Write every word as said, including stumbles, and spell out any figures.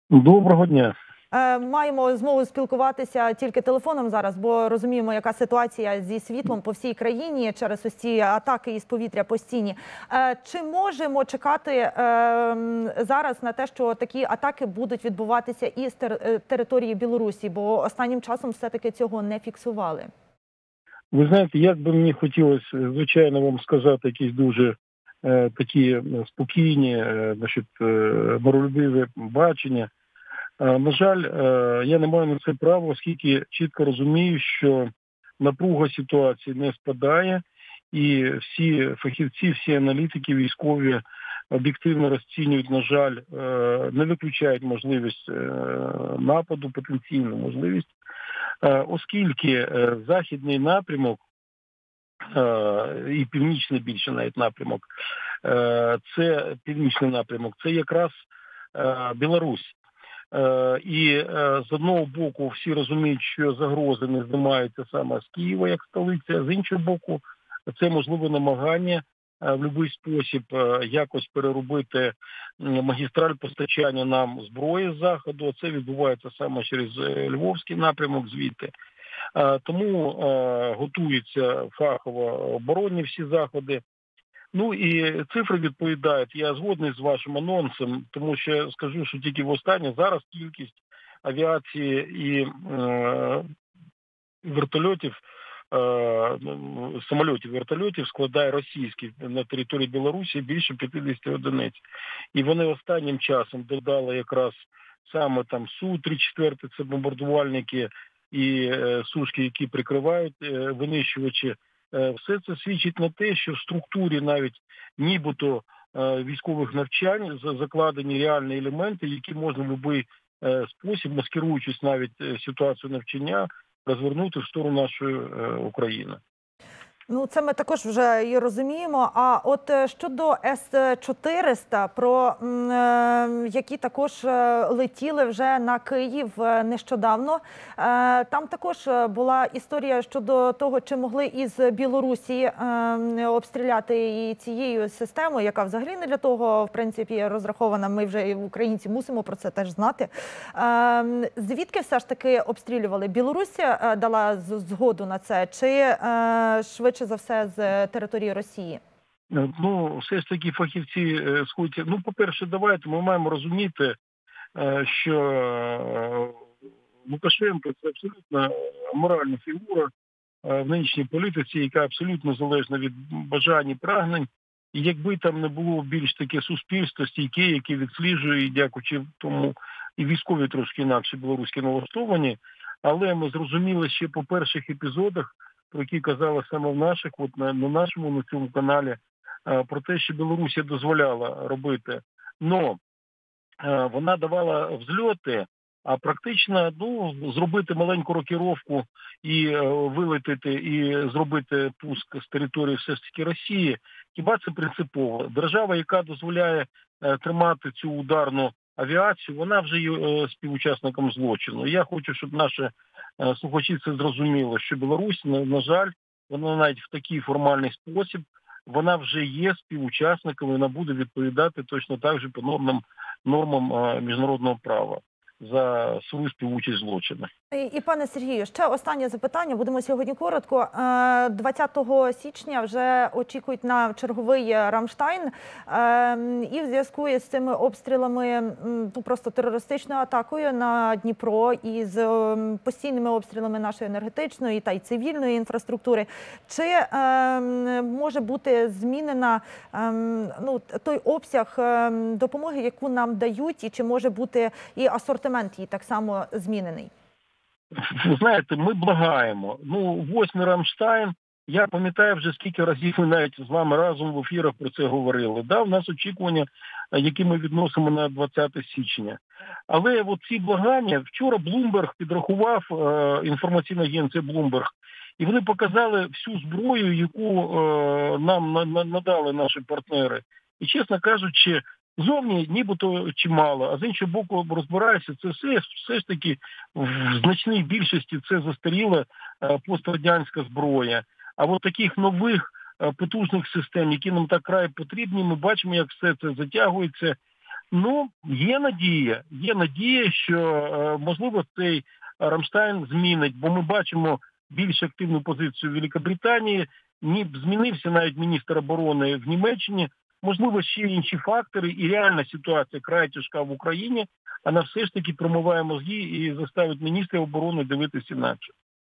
Доброго дня. Е, Маємо змогу спілкуватися тільки телефоном зараз, бо розуміємо, яка ситуація зі світлом по всій країні через ось ці атаки із повітря постійні. Е, Чи можемо чекати е, зараз на те, що такі атаки будуть відбуватися і з тер- е, території Білорусі, бо останнім часом все-таки цього не фіксували? Ви знаєте, як би мені хотілося, звичайно, вам сказати якісь дуже е, такі е, спокійні, е, значить, е, миролюбиві бачення. Е, на жаль, е, я не маю на це права, оскільки чітко розумію, що напруга ситуації не спадає, і всі фахівці, всі аналітики військові об'єктивно розцінюють, на жаль, е, не виключають можливість е, нападу, потенційну можливість. Оскільки західний напрямок і північний більше навіть напрямок, це північний напрямок, це якраз Білорусь. І з одного боку всі розуміють, що загрози не знімаються саме з Києва як столиця, а з іншого боку це можливе намагання в будь-який спосіб якось переробити магістраль постачання нам зброї з Заходу. Це відбувається саме через Львовський напрямок звідти. Тому готуються фахово оборонні всі заходи. Ну і цифри відповідають. Я згодний з вашим анонсом, тому що скажу, що тільки в останнє зараз кількість авіації і е, вертольотів, самольотів, вертольотів складає російських на території Білорусі більше п'ятдесят одиниць. І вони останнім часом додали якраз саме там Су три чотири, це бомбардувальники і е, сушки, які прикривають е, винищувачі. Е, все це свідчить на те, що в структурі навіть нібито е, військових навчань закладені реальні елементи, які можна в будь-який е, спосіб, маскируючись навіть е, ситуацію навчання, розвернути в сторону нашої е, України. Ну, це ми також вже і розуміємо. А от щодо С чотириста, про е, які також летіли вже на Київ нещодавно, е, там також була історія щодо того, чи могли із Білорусі е, обстріляти і цією системою, яка взагалі не для того, в принципі, розрахована. Ми вже, українці, мусимо про це теж знати. Е, звідки все ж таки обстрілювали? Білорусь дала згоду на це? Чи е, швидше за все з території Росії? Ну, все ж таки фахівці сходять. Ну, по-перше, давайте ми маємо розуміти, що Лукашенко – це абсолютно моральна фігура в нинішній політиці, яка абсолютно залежна від бажань і прагнень. І якби там не було більш таке суспільство стійке, яке відсліджує, і дякуючи тому, і військові трошки інакше білоруські налаштовані, але ми зрозуміли ще по перших епізодах, про які казали саме в наших, от на, на нашому на цьому каналі, про те, що Білорусія дозволяла робити. Но вона давала взльоти, а практично ну, зробити маленьку рокіровку і вилетити, і зробити пуск з території все ж таки Росії, хіба це принципово? Держава, яка дозволяє тримати цю ударну авіацію, вона вже є співучасником злочину. Я хочу, щоб наші слухачі це зрозуміло, що Білорусь, на, на жаль, вона навіть в такий формальний спосіб, вона вже є співучасником, вона буде відповідати точно так же по нормам, нормам міжнародного права за свою співучасть злочинах. І, і, пане Сергію, ще останнє запитання, будемо сьогодні коротко. двадцятого січня вже очікують на черговий Рамштайн, і в зв'язку з цими обстрілами, ну, просто терористичною атакою на Дніпро і з постійними обстрілами нашої енергетичної та й цивільної інфраструктури, чи е, може бути змінена е, ну, той обсяг допомоги, яку нам дають, і чи може бути і асортимент її так само змінений? Знаєте, ми благаємо. Ну, восьмий Рамштайн, я пам'ятаю вже скільки разів ми навіть з вами разом в ефірах про це говорили. Да, в нас очікування, які ми відносимо на двадцяте січня. Але от ці благання, вчора Bloomberg підрахував, е, інформаційна агенція Bloomberg, і вони показали всю зброю, яку е, нам на, на, надали наші партнери. І, чесно кажучи, зовні нібито чимало, а з іншого боку розбираюся, це все, все ж таки в значній більшості це застаріла пострадянська зброя. А от таких нових потужних систем, які нам так край потрібні, ми бачимо, як все це затягується. Ну, є надія, є надія, що, можливо, цей Рамштайн змінить, бо ми бачимо більш активну позицію Великобританії, ні, змінився навіть міністр оборони в Німеччині, можливо, ще інші фактори, і реальна ситуація край тяжка в Україні, вона все ж таки промиває мозги і заставить міністрів оборони дивитися інакше.